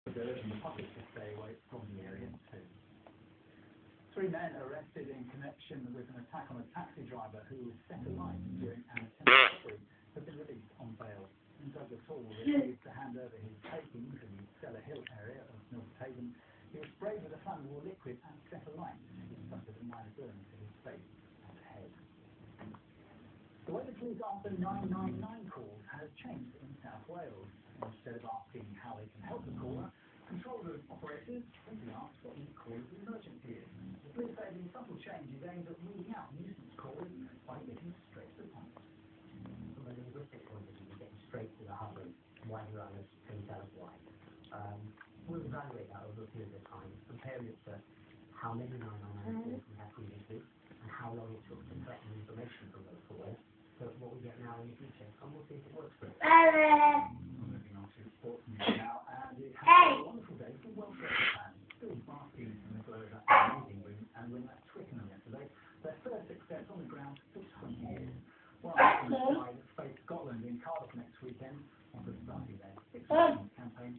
and the public to stay away from the area too. 3 men arrested in connection with an attack on a taxi driver who was set alight during an attempted robbery have been released on bail. And Douglas Hall refused to hand over his takings in the Cellar Hill area of North Haven. He was sprayed with a flammable liquid and set alight. He suffered a minor burn to his face and head. The way the police answer 999 calls has changed in South Wales. Instead of asking how they can help the caller, control room operators simply ask what the caller's emergency is. The police say the subtle change is aimed at ruling out nuisance callers by getting straight to the point. From a linguistic point of view, getting straight to the heart of why you rang us, can you tell us why? We'll evaluate that over a period of time, comparing it to how many 999 calls we had previously, and how long it took to collect the information from those callers, so what we get now in the future, and we'll see if it works for us. Moving on to sports news now, and it has been a wonderful day for welfare fans. Still basking in the glow of that amazing win and win at Twickenham yesterday. Their first success on the ground for 20 years. Well, the side face Scotland in Cardiff next weekend on the starting day. Exciting campaign.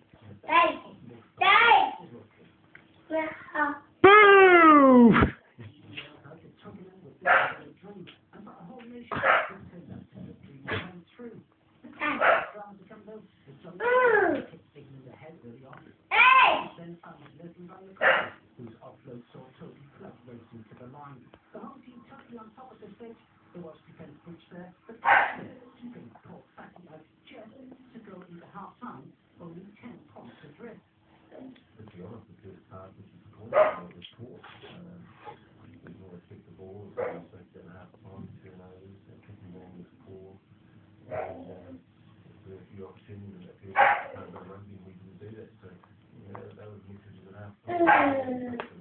Boo! Whose offload saw Toby Flood racing to the line. The home team totally on top of the stage. The Welsh defence breached there, but keeping caught fatty out just to go into half time, only 10 points adrift. To be honest, the first half, which is the point, was poor. We always kick the ball, so get half time, turnovers, and kicking ball was poor. And there were a few opportunities that field rugby, we didn't do that. So, yeah, that was mixed with half time.